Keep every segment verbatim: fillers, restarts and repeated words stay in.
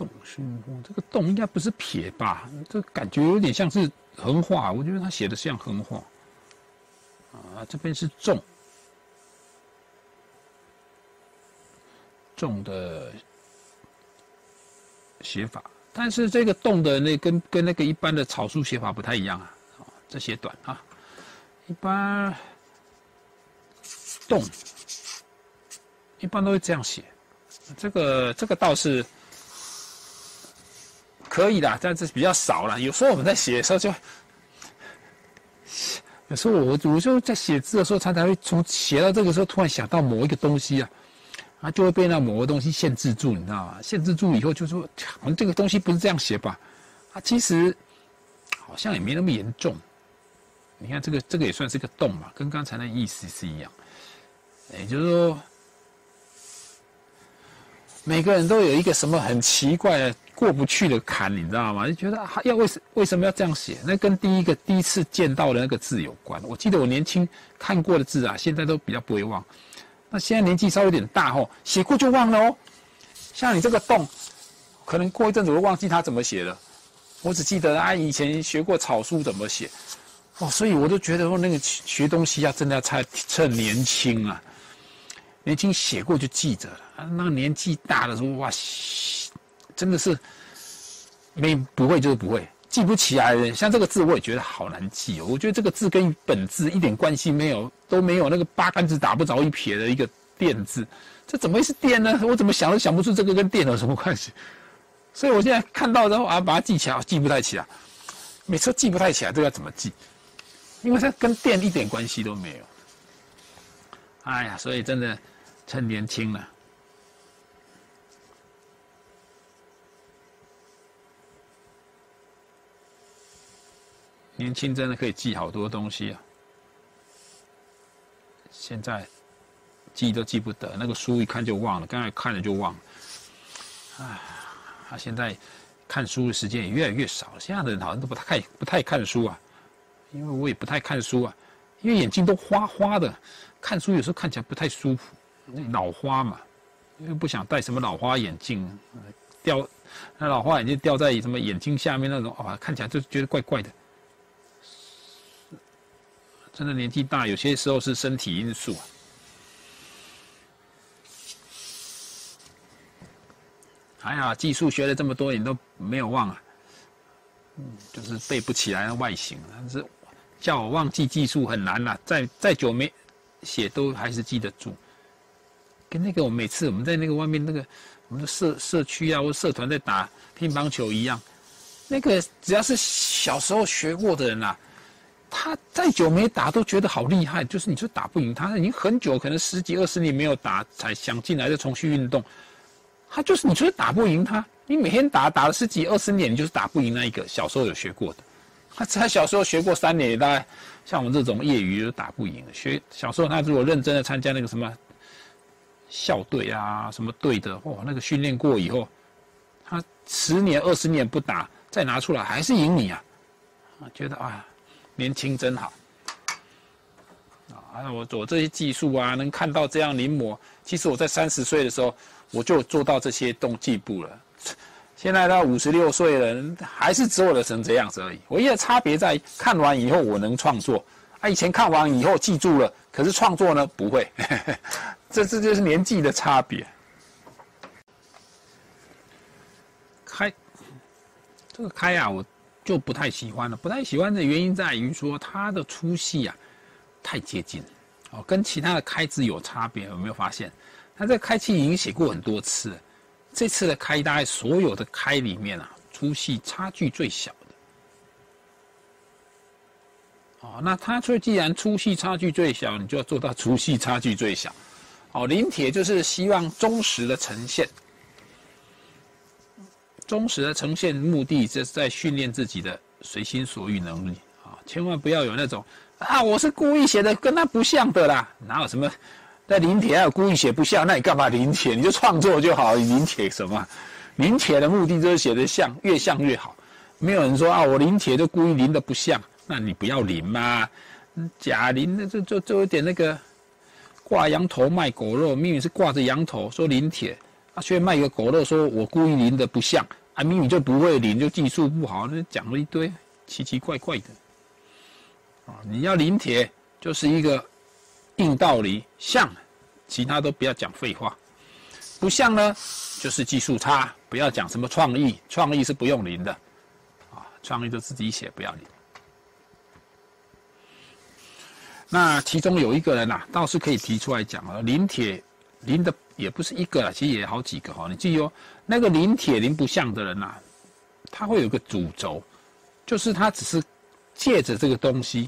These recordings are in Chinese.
动是，这个动应该不是撇吧？这感觉有点像是横画，我觉得他写的像横画。啊，这边是重，重的写法，但是这个动的那跟跟那个一般的草书写法不太一样啊。哦，这写短啊，一般动一般都会这样写。这个这个倒是可以的，但是比较少了。有时候我们在写的时候就，有时候我我就在写字的时候，常常会从写到这个时候，突然想到某一个东西啊，啊就会被那某个东西限制住，你知道吗？限制住以后就说，好像这个东西不是这样写吧？啊，其实好像也没那么严重。你看这个这个也算是个动嘛，跟刚才那意思是一样。也就是说，每个人都有一个什么很奇怪的过不去的坎，你知道吗？就觉得啊，要为什为什么要这样写？那跟第一个第一次见到的那个字有关。我记得我年轻看过的字啊，现在都比较不会忘。那现在年纪稍微有点大吼，写过就忘了哦。像你这个动，可能过一阵子我都忘记他怎么写了。我只记得啊，以前学过草书怎么写。哦，所以我都觉得说那个学东西啊，真的要趁趁年轻啊。年轻写过就记着了，啊，那个年纪大的时候，哇，真的是没不会就是不会，记不起来的。像这个字，我也觉得好难记哦。我觉得这个字跟本字一点关系没有，都没有那个八竿子打不着一撇的一个电字，这怎么会是电呢？我怎么想都想不出这个跟电有什么关系。所以我现在看到然后啊，把它记起来，记不太起来，每次记不太起来，这个要怎么记？因为它跟电一点关系都没有。哎呀，所以真的。趁年轻了，年轻真的可以记好多东西啊！现在记都记不得，那个书一看就忘了，刚才看了就忘了。哎，他现在看书的时间也越来越少了，现在的人好像都不太不太看书啊，因为我也不太看书啊，因为眼睛都花花的，看书有时候看起来不太舒服。老花嘛，因为不想戴什么老花眼镜，掉那老花眼镜掉在什么眼睛下面那种，啊，看起来就觉得怪怪的。真的年纪大，有些时候是身体因素。还好，技术学了这么多年都没有忘啊，嗯，就是背不起来那外形，但是叫我忘记技术很难啦，再再久没写都还是记得住。跟那个我每次我们在那个外面那个我们的社社区啊或社团在打乒乓球一样，那个只要是小时候学过的人啊，他再久没打都觉得好厉害，就是你就打不赢他，已经很久可能十几二十年没有打才想进来再重新运动，他就是你就是打不赢他，你每天打打了十几二十年，你就是打不赢那一个小时候有学过的。他他小时候学过三年，大概像我们这种业余都打不赢的。学小时候他如果认真的参加那个什么校队啊，什么队的，哇，那个训练过以后，他十年二十年不打，再拿出来还是赢你啊！啊，觉得啊，年轻真好。啊，我我这些技术啊，能看到这样临摹，其实我在三十岁的时候我就做到这些动进步了。现在到五十六岁了，还是只有的成这样子而已。唯一的差别在看完以后我能创作，啊，以前看完以后记住了，可是创作呢不会。这这就是年纪的差别。开这个开啊，我就不太喜欢了。不太喜欢的原因在于说它的粗细啊太接近哦，跟其他的开字有差别。有没有发现？它这个开期已经写过很多次了，这次的开大概所有的开里面啊，粗细差距最小的。哦，那它所以既然粗细差距最小，你就要做到粗细差距最小。哦，临帖就是希望忠实的呈现，忠实的呈现目的就是在训练自己的随心所欲能力啊，千万不要有那种啊，我是故意写的跟他不像的啦，哪有什么在临帖还有故意写不像，那你干嘛临帖？你就创作就好，你临帖什么？临帖的目的就是写得像，越像越好。没有人说啊，我临帖就故意临的不像，那你不要临嘛，假临的就就就有点那个。挂羊头卖狗肉，明明是挂着羊头，说临帖， 啊，却卖个狗肉，说我故意淋的不像，啊，明明就不会淋，就技术不好，那讲了一堆奇奇怪怪的。啊，你要临帖就是一个硬道理，像，其他都不要讲废话。不像呢，就是技术差，不要讲什么创意，创意是不用临的，啊，创意就自己写，不要临。那其中有一个人啊，倒是可以提出来讲啊，临帖临的也不是一个啦，其实也好几个哈。你记哦，那个临帖临不像的人呐、啊，他会有个主轴，就是他只是借着这个东西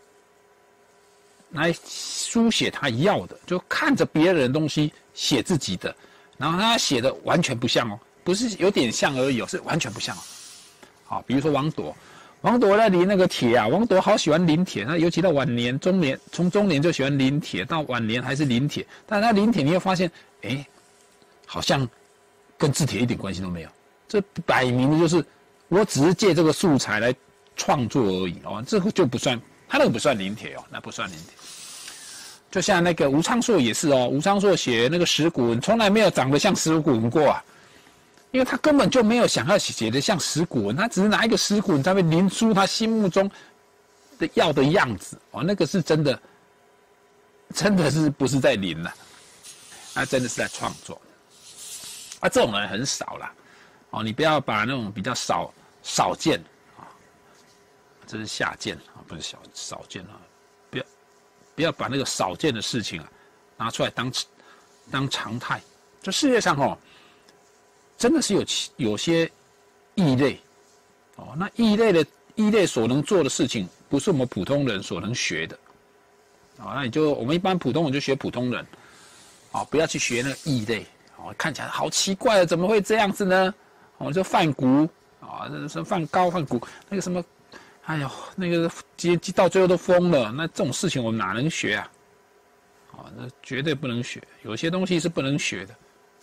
来书写他要的，就看着别人的东西写自己的。然后他写的完全不像哦，不是有点像而已哦，是完全不像哦。好，比如说王铎，王铎在临那个帖啊，王铎好喜欢临帖，那尤其到晚年、中年，从中年就喜欢临帖，到晚年还是临帖。但他临帖，你会发现，哎，好像跟字帖一点关系都没有。这摆明的就是我只是借这个素材来创作而已哦，这个就不算，他那个不算临帖哦，那不算临帖。就像那个吴昌硕也是哦，吴昌硕写那个石鼓文，从来没有长得像石鼓文过啊，因为他根本就没有想要写的像石鼓文，他只是拿一个石鼓文，他会临出他心目中的要的样子哦，那个是真的，真的是不是在临了，那真的是在创作，啊，这种人很少啦，哦，你不要把那种比较少少见啊，这是下贱啊，不是小少见啊。不要把那个少见的事情啊拿出来当当常态。这世界上哦，真的是有有些异类哦。那异类的异类所能做的事情，不是我们普通人所能学的。哦，那你就我们一般普通人就学普通人，哦，不要去学那个异类。哦，看起来好奇怪的，怎么会这样子呢？哦，就梵谷啊，那什么梵高、梵谷那个什么。哎呦，那个接到最后都疯了，那这种事情我们哪能学啊？啊，那绝对不能学，有些东西是不能学的。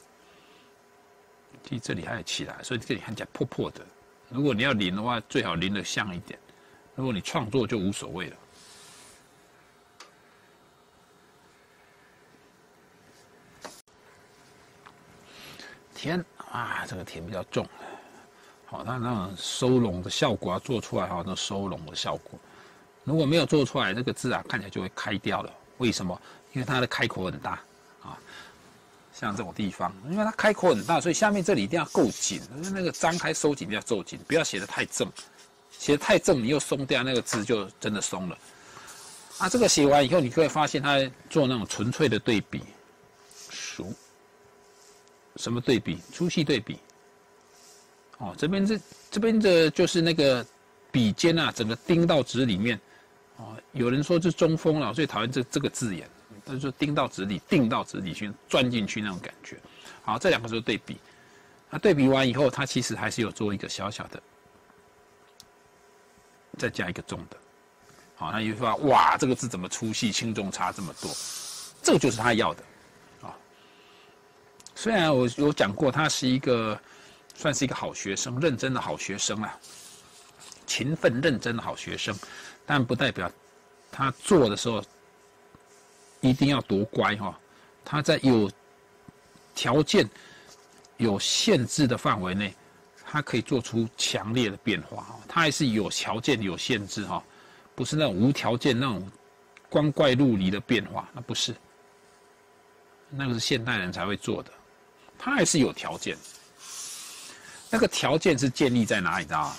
其实这里还有起来，所以这里看起来破破的。如果你要临的话，最好临得像一点；如果你创作就无所谓了。甜啊，这个甜比较重。好，它那种收拢的效果要做出来哈，那收拢的效果，如果没有做出来，这个字啊看起来就会开掉了。为什么？因为它的开口很大啊，像这种地方，因为它开口很大，所以下面这里一定要够紧，那个张开收紧一定要够紧，不要写得太正，写得太正你又松掉，那个字就真的松了。啊，这个写完以后，你会发现它做那种纯粹的对比，熟，什么对比？粗细对比。哦，这边这这边的就是那个笔尖啊，整个钉到纸里面。哦，有人说是中锋了，最讨厌这这个字眼，他说钉到纸里，钉到纸里去，钻进去那种感觉。好，这两个就是对比。那对比完以后，它其实还是有做一个小小的，再加一个重的。好，那你会发现哇，这个字怎么粗细轻重差这么多？这个就是他要的。啊，虽然我有讲过，他是一个。算是一个好学生，认真的好学生啊，勤奋认真的好学生，但不代表他做的时候一定要多乖哈。他在有条件、有限制的范围内，他可以做出强烈的变化哈。他还是有条件、有限制哈，不是那种无条件那种光怪陆离的变化，那不是，那个是现代人才会做的。他还是有条件。那个条件是建立在哪里？知道吗？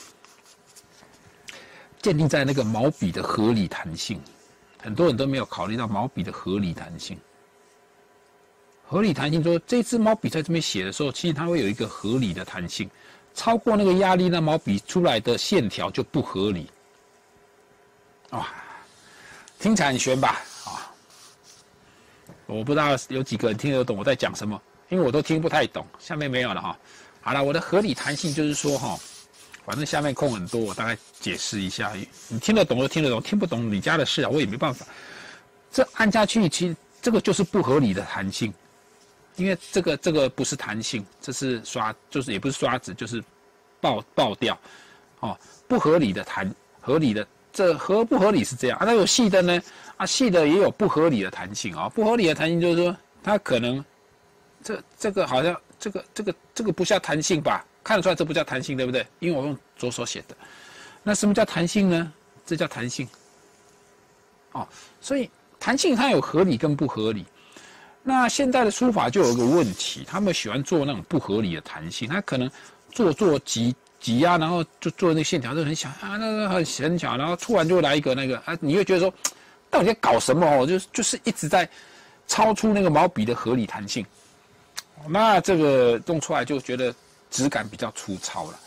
建立在那个毛笔的合理弹性。很多人都没有考虑到毛笔的合理弹性。合理弹性说，这支毛笔在这边写的时候，其实它会有一个合理的弹性，超过那个压力，那毛笔出来的线条就不合理。哇，听起来很玄吧？啊，我不知道有几个人听得懂我在讲什么，因为我都听不太懂。下面没有了哈。好了，我的合理弹性就是说哈，反正下面空很多，我大概解释一下，你听得懂就听得懂，听不懂你家的事啊，我也没办法。这按下去，其实这个就是不合理的弹性，因为这个这个不是弹性，这是刷，就是也不是刷子，就是爆爆掉，哦，不合理的弹，合理的这合不合理是这样啊？那有细的呢？啊，细的也有不合理的弹性啊、哦，不合理的弹性就是说它可能这这个好像。 这个这个这个不叫弹性吧？看得出来这不叫弹性，对不对？因为我用左手写的。那什么叫弹性呢？这叫弹性。哦，所以弹性它有合理跟不合理。那现在的书法就有一个问题，他们喜欢做那种不合理的弹性，他可能做做挤挤压，然后就做那个线条就很小啊，那个很很小，然后突然就来一个那个啊，你会觉得说，到底在搞什么哦？就是就是一直在超出那个毛笔的合理弹性，那这个弄出来就觉得质感比较粗糙了。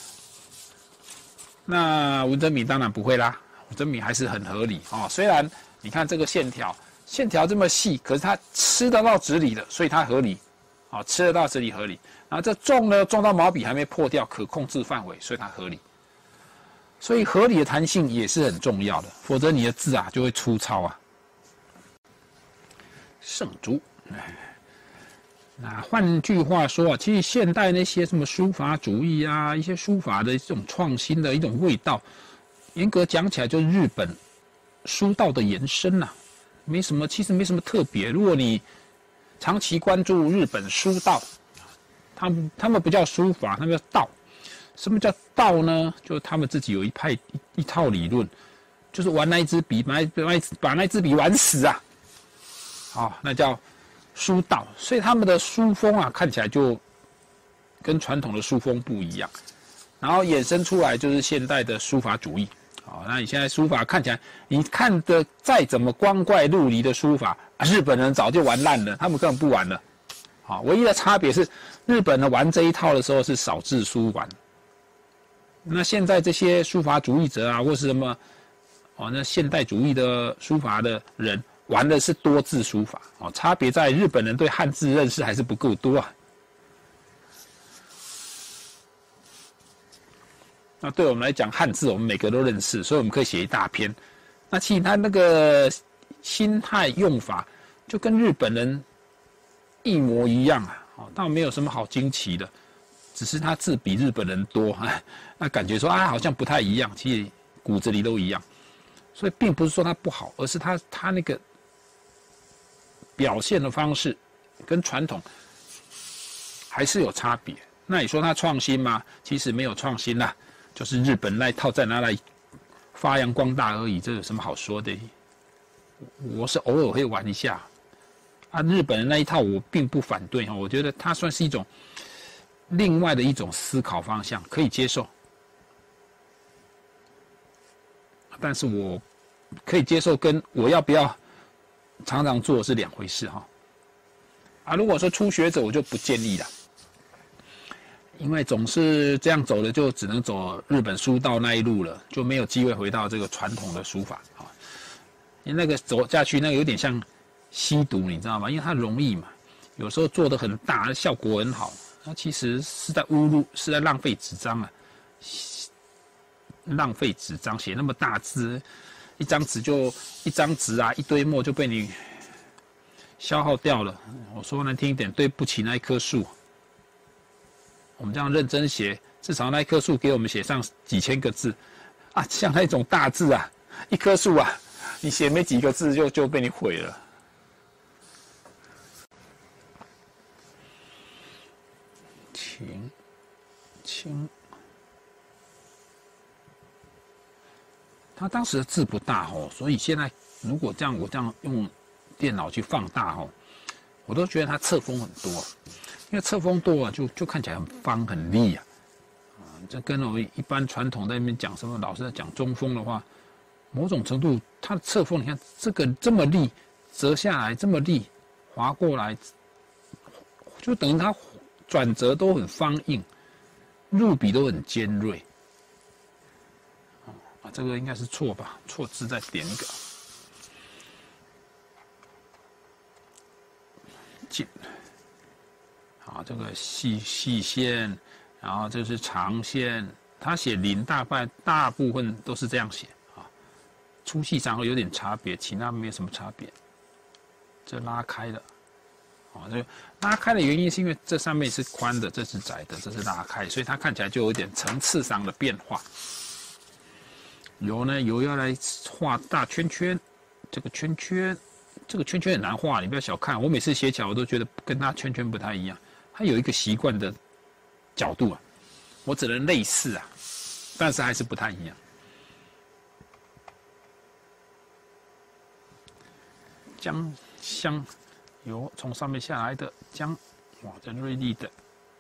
那文征明当然不会啦，文征明还是很合理哦，虽然你看这个线条。线条这么细，可是它吃得到纸里的，所以它合理，好、哦、吃得到纸里合理。然后这重呢，重到毛笔还没破掉，可控制范围，所以它合理。所以合理的弹性也是很重要的，否则你的字啊就会粗糙啊。圣竹，那换句话说啊，其实现代那些什么书法主义啊，一些书法的这种创新的一种味道，严格讲起来就是日本书道的延伸呐、啊。没什么，其实没什么特别。如果你长期关注日本书道，他们他们不叫书法，他们叫道。什么叫道呢？就是他们自己有一派一, 一套理论，就是玩那一支笔，把那把那支笔玩死啊！好、哦，那叫书道。所以他们的书风啊，看起来就跟传统的书风不一样，然后衍生出来就是现代的书法主义。好，那你现在书法看起来，你看的再怎么光怪陆离的书法，日本人早就玩烂了，他们根本不玩了。好，唯一的差别是，日本人玩这一套的时候是少字书玩，那现在这些书法主义者啊，或是什么，哦，那现代主义的书法的人玩的是多字书法。哦，差别在日本人对汉字认识还是不够多啊。那对我们来讲，汉字我们每个都认识，所以我们可以写一大篇。那其实他那个心态用法就跟日本人一模一样啊，哦，倒没有什么好惊奇的，只是他字比日本人多，那感觉说啊好像不太一样，其实骨子里都一样。所以并不是说他不好，而是他他那个表现的方式跟传统还是有差别。那你说他创新吗？其实没有创新啦。就是日本那一套再拿来发扬光大而已，这有什么好说的？我是偶尔会玩一下啊。日本人那一套我并不反对哈，我觉得它算是一种另外的一种思考方向，可以接受。但是我可以接受，跟我要不要常常做是两回事哈。啊，如果说初学者，我就不建议了。因为总是这样走的，就只能走日本书道那一路了，就没有机会回到这个传统的书法啊。因为那个走下去，那个有点像吸毒，你知道吗？因为它容易嘛，有时候做得很大，效果很好，那其实是在侮辱，是在浪费纸张啊，浪费纸张，写那么大字，一张纸就一张纸啊，一堆墨就被你消耗掉了。我说难听一点，对不起那一棵树。我们这样认真写，至少那一棵树给我们写上几千个字啊！像那种大字啊，一棵树啊，你写没几个字就就被你毁了。秦清，他当时的字不大哦，所以现在如果这样我这样用电脑去放大哦，我都觉得他侧锋很多。因为侧锋多啊，就就看起来很方很利啊，啊，这跟我一般传统在那边讲什么，老师在讲中锋的话，某种程度它的侧锋，你看这个这么利，折下来这么利，划过来，就等于它转折都很方硬，入笔都很尖锐。啊，这个应该是错吧？错字再点一个，进。啊，这个细细线，然后这是长线，他写零大半大部分都是这样写啊，粗细长有点差别，其他没有什么差别。这拉开了，啊，这拉开的原因是因为这上面是宽的，这是窄的，这是拉开，所以它看起来就有点层次上的变化。油呢，油要来画大圈圈，这个圈圈，这个圈圈很难画，你不要小看。我每次写起来，我都觉得跟它圈圈不太一样。 它有一个习惯的角度啊，我只能类似啊，但是还是不太一样。姜香油从上面下来的姜，哇，这锐利的，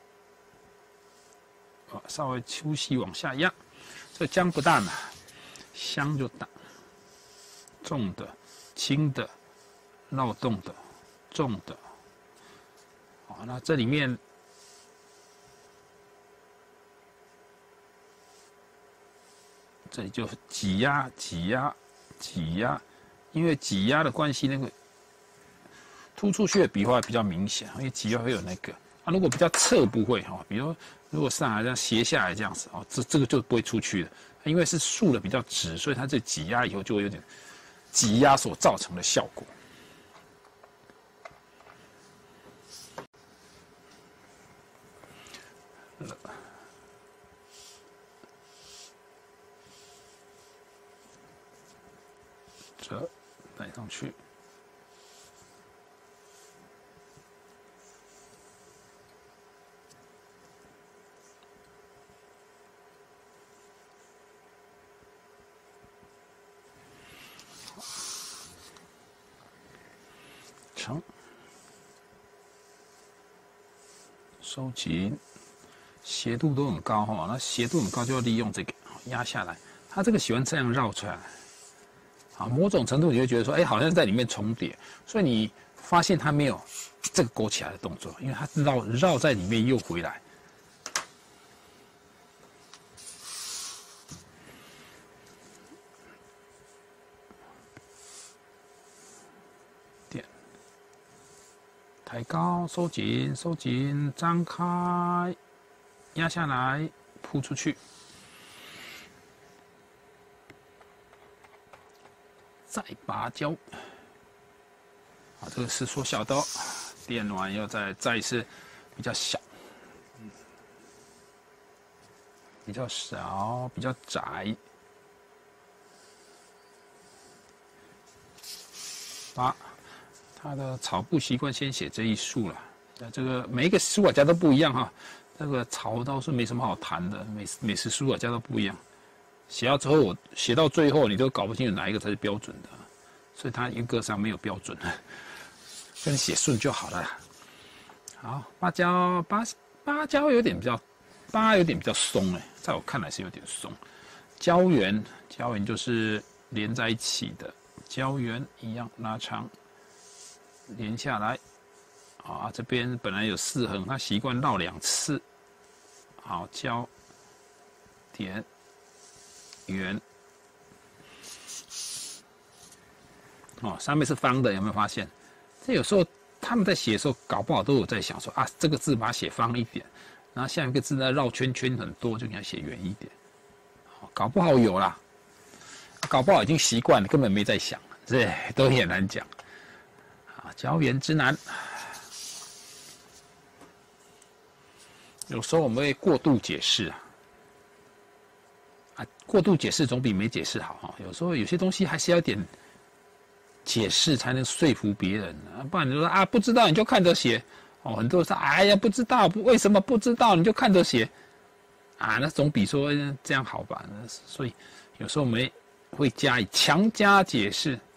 啊，稍微粗细往下压，这姜不大嘛，香就大，重的、轻的、绕动的、重的，好，那这里面这里就挤压、挤压、挤压。因为挤压的关系，那个突出去的笔画比较明显，因为挤压会有那个。啊，如果比较侧不会哈，比如如果上来这样斜下来这样子哦，这这个就不会出去的，因为是竖的比较直，所以它这挤压以后就会有点挤压所造成的效果。这带上去。成，收紧，斜度都很高哈，那斜度很高就要利用这个压下来，它这个喜欢这样绕出来。啊，某种程度你会觉得说，哎，好像在里面重叠，所以你发现它没有这个勾起来的动作，因为它绕绕在里面又回来。点，抬高，收紧，收紧，张开，压下来，扑出去。再拔胶，啊，这个是缩小的哦，电完要再再一次比较小，嗯，比较少，比较窄，八，它的草布习惯先写这一束了，那这个每一个书法家都不一样哈，这个草倒是没什么好谈的，每每次书法家都不一样。写到之后，我写到最后，你都搞不清楚哪一个才是标准的，所以它严格上没有标准，跟写顺就好了。好，芭蕉，芭芭蕉有点比较，芭有点比较松哎，在我看来是有点松。胶原，胶原就是连在一起的，胶原一样拉长，连下来。啊，这边本来有四横，它习惯绕两次。好，胶点。圆，哦，上面是方的，有没有发现？这有时候他们在写的时候，搞不好都有在想说啊，这个字把它写方一点，然后下一个字呢绕圈圈很多，就给它写圆一点。哦，搞不好有啦，搞不好已经习惯了，根本没在想，这都很难讲。啊，胶原之难，有时候我们会过度解释啊。啊，过度解释总比没解释好哈。有时候有些东西还是要点解释才能说服别人啊，不然你说啊不知道你就看着写哦，很多人说哎呀不知道为什么不知道你就看着写啊，那总比说这样好吧。所以有时候我们会加以强加解释。